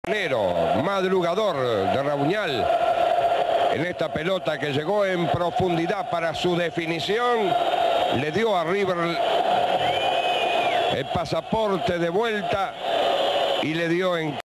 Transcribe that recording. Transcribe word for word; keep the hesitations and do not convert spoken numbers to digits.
Madrugador de Rabuñal en esta pelota que llegó en profundidad para su definición, le dio a River el pasaporte de vuelta y le dio en